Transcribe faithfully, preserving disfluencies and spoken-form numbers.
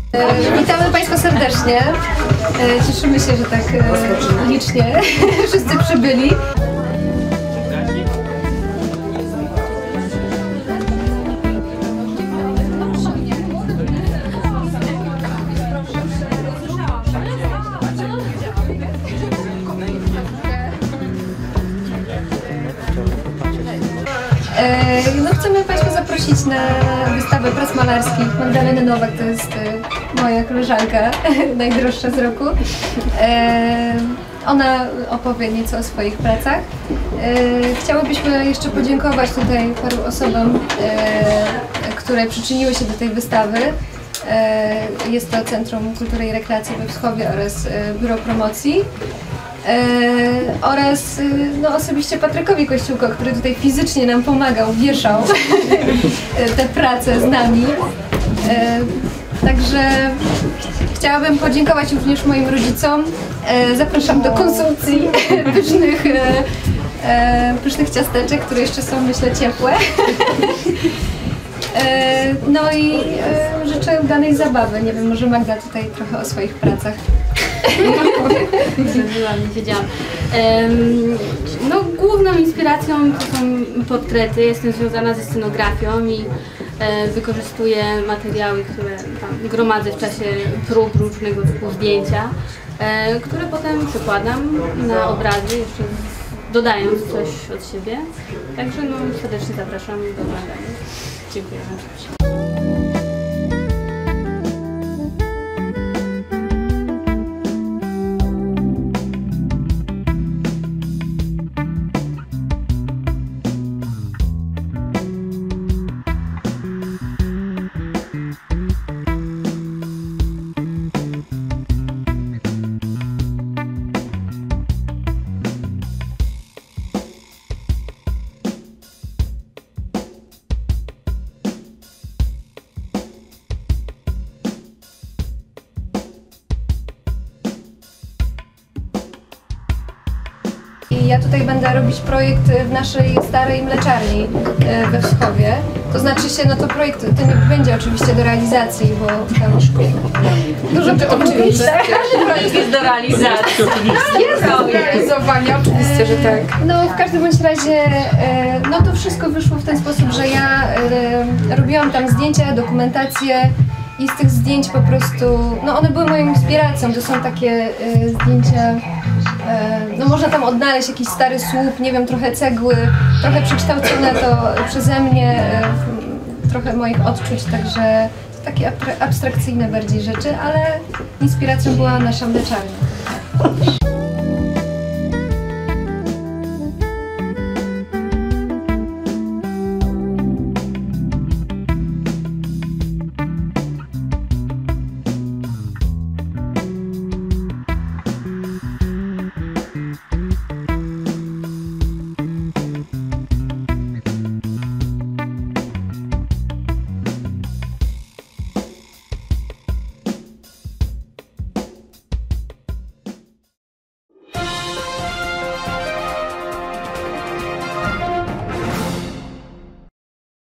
Witamy Państwa serdecznie. Cieszymy się, że tak licznie wszyscy przybyli. No, chcemy Państwa zaprosić na wystawę prac malarskich Magdaleny Nowak, to jest moja koleżanka, najdroższa z roku. Ona opowie nieco o swoich pracach. Chciałybyśmy jeszcze podziękować tutaj paru osobom, które przyczyniły się do tej wystawy. Jest to Centrum Kultury i Rekreacji we Wschowie oraz Biuro Promocji. E, oraz no, osobiście Patrykowi Kościółko, który tutaj fizycznie nam pomagał, wieszał te prace z nami. E, także chciałabym podziękować również moim rodzicom. E, zapraszam do konsumpcji pysznych, e, pysznych ciasteczek, które jeszcze są, myślę, ciepłe. E, no i e, życzę udanej zabawy. Nie wiem, może Magda tutaj trochę o swoich pracach. Nie wiedziałam. No, główną inspiracją to są portrety. Jestem związana ze scenografią i e, wykorzystuję materiały, które tam gromadzę w czasie prób różnego typu zdjęcia, e, które potem przekładam na obrazy, jeszcze dodając coś od siebie. Także no, serdecznie zapraszam do oglądania. Dziękuję bardzo. Ja tutaj będę robić projekt w naszej starej mleczarni we Wschowie. To znaczy się, no to projekt ten będzie oczywiście do realizacji, bo tam dużo to oczywiście. Każdy projekt jest do realizacji. Jest do realizowania, oczywiście, że tak. No w każdym bądź razie, no to wszystko wyszło w ten sposób, że ja robiłam tam zdjęcia, dokumentację i z tych zdjęć po prostu, no one były moją inspiracją. To są takie zdjęcia, no można tam odnaleźć jakiś stary słup, nie wiem, trochę cegły, trochę przekształcone to przeze mnie, trochę moich odczuć, także to takie abstrakcyjne bardziej rzeczy, ale inspiracją była nasza mleczarnia.